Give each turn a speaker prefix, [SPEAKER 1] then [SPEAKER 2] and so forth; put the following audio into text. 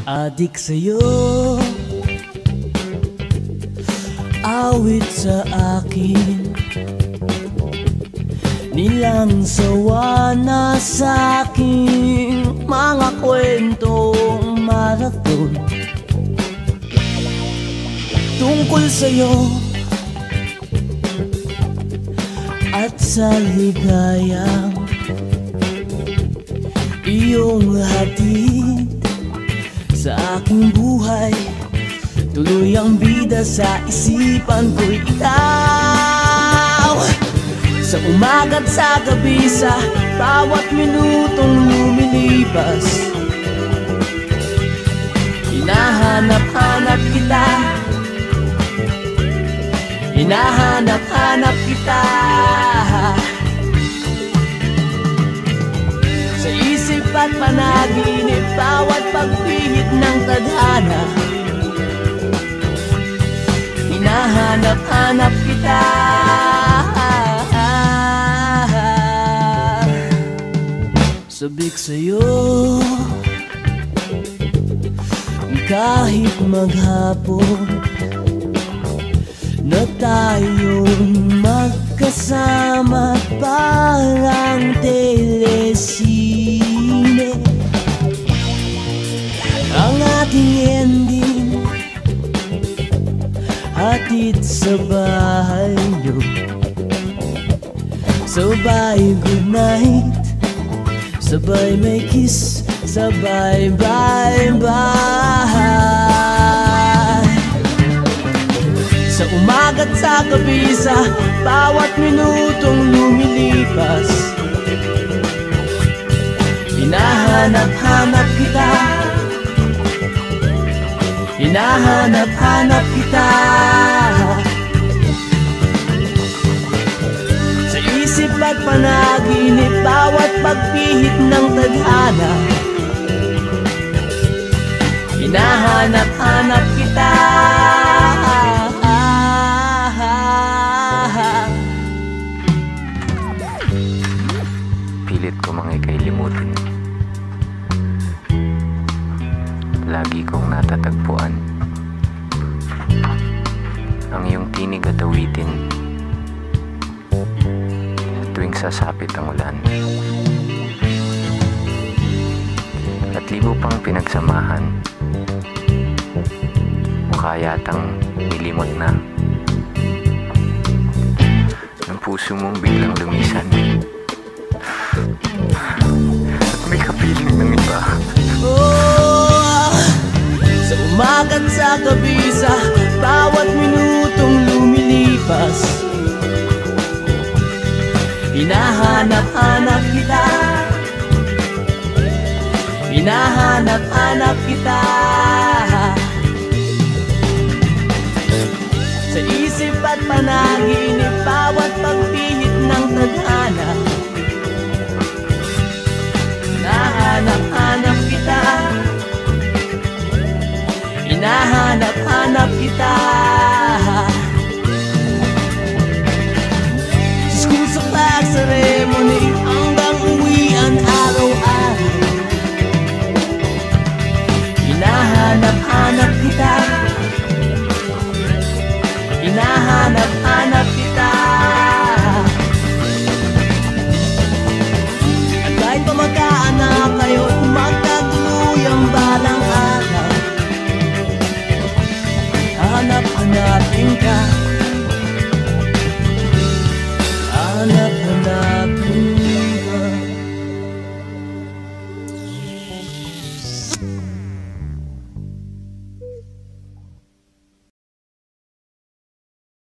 [SPEAKER 1] Adik sa'yo, awit sa akin, nilang sawa na sa'king mga kwentong marathon tungkol sa'yo at sa ligayang iyong hatid sa aking buhay. Tuloy ang bida sa isipan ko'y ikaw. Sa umaga't sa gabi, sa bawat minutong lumilipas, hinahanap-hanap kita, hinahanap-hanap kita. Sa isip at panaginip, bawat pagpihit ng tadhana, hinahanap-hanap kita. Sabik sa'yo kahit maghapon na tayong magkasama, parang telesine ang ating ending, hatid sa bahay niyo. Sabay good night, sabay may kiss, sabay bye-bye. Sa umaga't sa gabi, sa bawat minutong lumilipas, hinahanap-hanap kita, hinahanap-hanap kita. Sa isip at panaginip, bawat pagpihit ng tadhana, hinahanap-hanap kita.
[SPEAKER 2] Pilit ko mga ika'y limutin, lagi kong natatagpuan ang iyong tinig at awitin sa tuwing sasapit ang ulan. At libo pang pinagsamahan, mukha yatang nilimot na ng puso mong biglang lumisan at may kapiling ng iba.
[SPEAKER 1] Oh, sa umaga't sa gabi, sa bawat minutong lumilipas, hinahanap-hanap kita, hinahanap-hanap kita. Sa isip at panaginip, bawat pagpihit ng tadhana, hinahanap-hanap kita, hinahanap-hanap kita. Sa school, sa class, ceremony, hanggang uwian araw-araw, hinahanap-hanap kita, hinahanap-hanap kita. At kahit pa magkaanak kayo at magkatuluyang balang araw, hanap-hanapin ka.